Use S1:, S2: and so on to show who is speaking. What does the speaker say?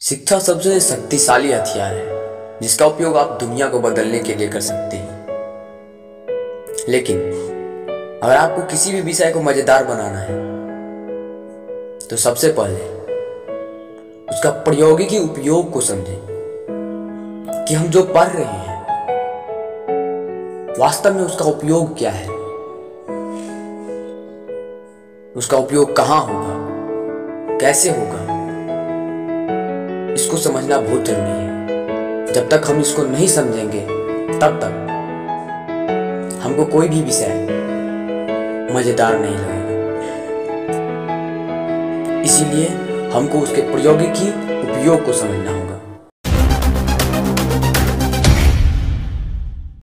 S1: शिक्षा सबसे शक्तिशाली हथियार है जिसका उपयोग आप दुनिया को बदलने के लिए कर सकते हैं। लेकिन अगर आपको किसी भी विषय को मजेदार बनाना है तो सबसे पहले उसका प्रयोगिकी उपयोग को समझें कि हम जो पढ़ रहे हैं वास्तव में उसका उपयोग क्या है, उसका उपयोग कहां होगा, कैसे होगा। इसको समझना बहुत जरूरी है। जब तक हम इसको नहीं समझेंगे तब तक हमको कोई भी विषय मजेदार नहीं लगेगा। इसीलिए हमको उसके प्रयोगिकी उपयोग को समझना होगा।